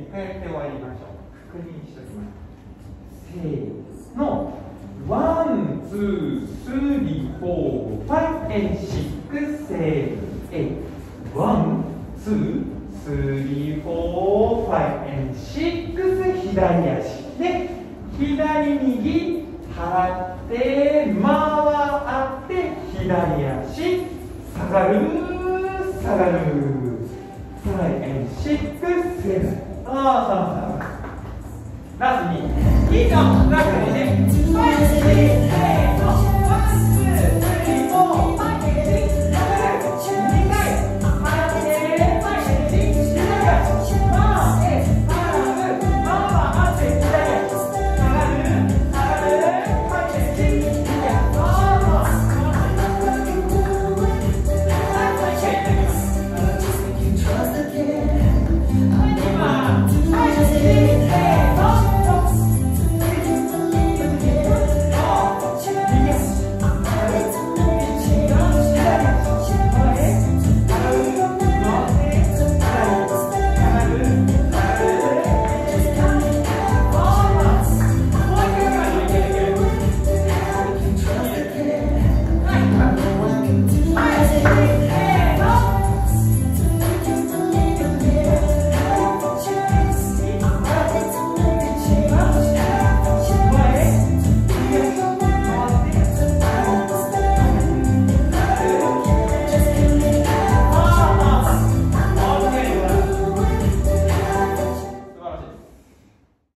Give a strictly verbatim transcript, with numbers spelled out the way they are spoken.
一回やって終わりましょう。確認しておきます。せーの。ワン、ツー、スリー、フォー、ファイブ、エンド、シックス、セブン、エイト。ワン、ツー、スリー、フォー、ファイブ、エンド、シックス、左足。で、左右、払って、回って、左足、下がる、下がる。ファイブ、エンド、シックス、セブン。ああ、ラストに。以上、ラストにね。ファイブ、シックス、セブン、ワン、ツー、スリー、フォー、ファイブ。